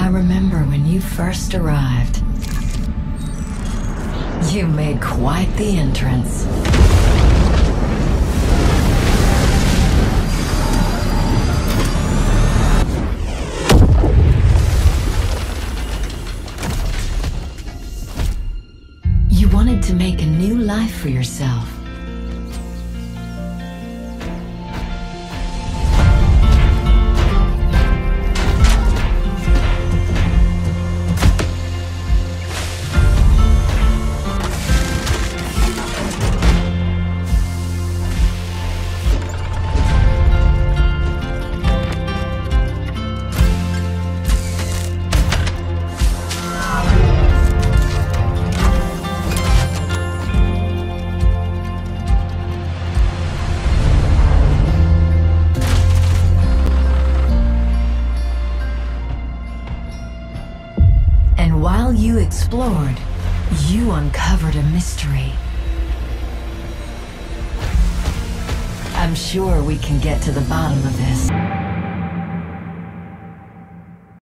I remember when you first arrived. You made quite the entrance. You wanted to make a new life for yourself. While you explored, you uncovered a mystery. I'm sure we can get to the bottom of this.